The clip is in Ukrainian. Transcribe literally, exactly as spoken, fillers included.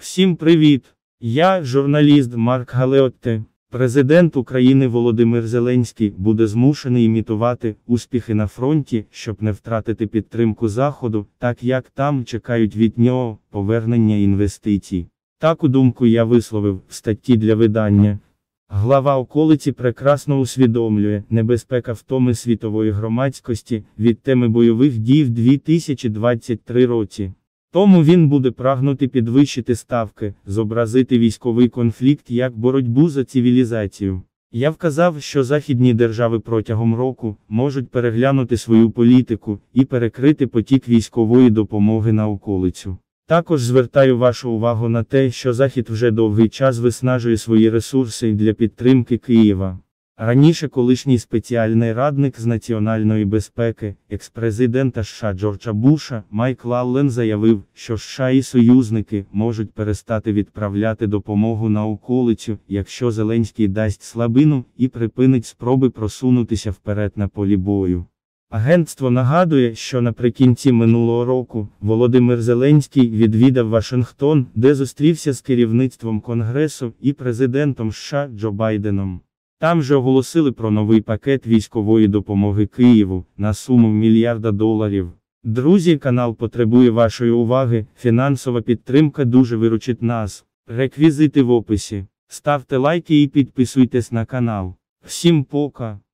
Всім привіт! Я, журналіст Марк Галеотте. Президент України Володимир Зеленський буде змушений імітувати успіхи на фронті, щоб не втратити підтримку Заходу, так як там чекають від нього повернення інвестицій. Таку думку я висловив в статті для видання. Глава околиці прекрасно усвідомлює небезпека втоми світової громадськості від теми бойових дій в дві тисячі двадцять третьому році. Тому він буде прагнути підвищити ставки, зобразити військовий конфлікт як боротьбу за цивілізацію. Я вказав, що західні держави протягом року можуть переглянути свою політику і перекрити потік військової допомоги на околицю. Також звертаю вашу увагу на те, що Захід вже довгий час виснажує свої ресурси для підтримки Києва. Раніше колишній спеціальний радник з національної безпеки, екс-президента США Джорджа Буша, Майкл Аллен заявив, що США і союзники можуть перестати відправляти допомогу на околицю, якщо Зеленський дасть слабину і припинить спроби просунутися вперед на полі бою. Агентство нагадує, що наприкінці минулого року Володимир Зеленський відвідав Вашингтон, де зустрівся з керівництвом Конгресу і президентом США Джо Байденом. Там же оголосили про новий пакет військової допомоги Києву на суму мільярда доларів. Друзі, канал потребує вашої уваги, фінансова підтримка дуже виручить нас. Реквізити в описі. Ставте лайки і підписуйтесь на канал. Всім пока!